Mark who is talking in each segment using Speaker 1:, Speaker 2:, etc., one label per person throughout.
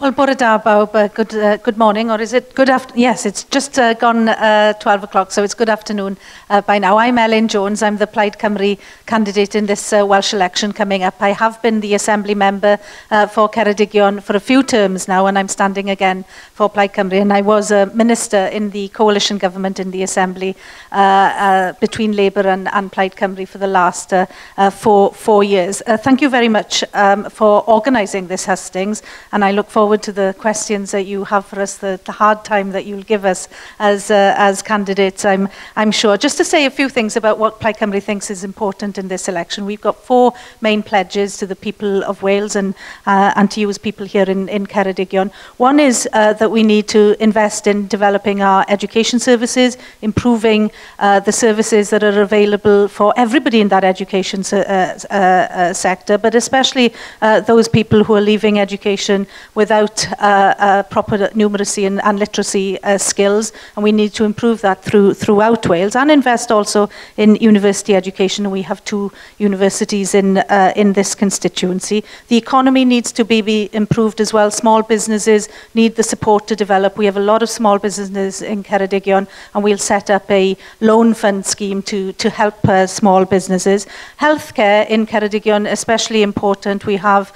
Speaker 1: Well, bore da bawb, good morning, or is it good afternoon? Yes, it's just gone 12 o'clock, so it's good afternoon by now. I'm Elin Jones. I'm the Plaid Cymru candidate in this Welsh election coming up. I have been the Assembly member for Ceredigion for a few terms now, and I'm standing again for Plaid Cymru. And I was a minister in the coalition government in the Assembly between Labour and Plaid Cymru for the last 4 years. Thank you very much for organising this hustings, and I look forward to the questions that you have for us, the hard time that you'll give us as candidates, I'm sure. Just to say a few things about what Plaid Cymru thinks is important in this election. We've got 4 main pledges to the people of Wales and to you as people here in Ceredigion. One is that we need to invest in developing our education services, improving the services that are available for everybody in that education sector, but especially those people who are leaving education without proper numeracy and literacy skills, and we need to improve that throughout Wales, and invest also in university education. We have 2 universities in this constituency. The economy needs to be improved as well. Small businesses need the support to develop. We have a lot of small businesses in Ceredigion, and we'll set up a loan fund scheme to help small businesses. Healthcare in Ceredigion, especially important. We have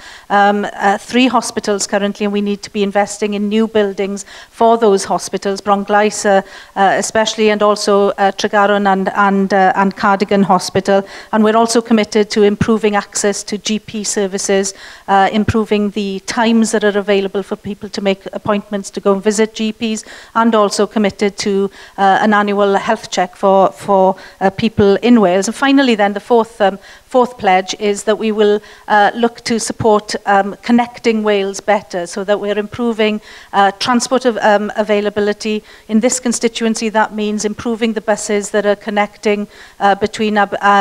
Speaker 1: 3 hospitals currently, and we need to be investing in new buildings for those hospitals, Bronglais especially, and also Tregaron and Cardigan Hospital. And we're also committed to improving access to GP services, improving the times that are available for people to make appointments to go and visit GPs, and also committed to an annual health check for people in Wales. And finally then, the fourth pledge is that we will look to support connecting Wales better, so that we're improving transport availability. In this constituency, that means improving the buses that are connecting between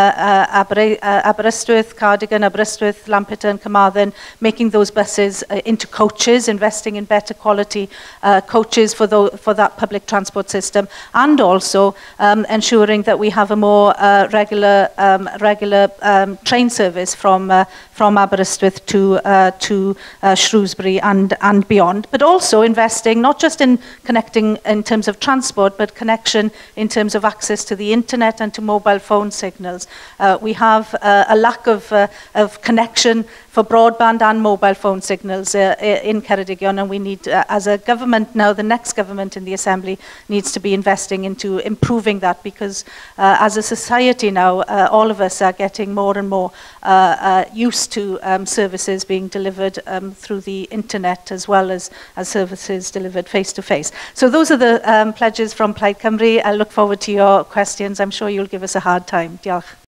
Speaker 1: Aberystwyth, Cardigan, Aberystwyth, Lampeter and Carmarthen, making those buses into coaches, investing in better quality coaches for that public transport system, and also ensuring that we have a more regular train service from Aberystwyth to Shrewsbury and beyond, but also investing not just in connecting in terms of transport, but connection in terms of access to the internet and to mobile phone signals. We have a lack of connection for broadband and mobile phone signals in Ceredigion, and we need, as a government now, the next government in the Assembly needs to be investing into improving that, because as a society now, all of us are getting more and more used to services being delivered through the internet, as well as services delivered face-to-face. So those are the pledges from Plaid Cymru. I look forward to your questions. I'm sure you'll give us a hard time. Diolch.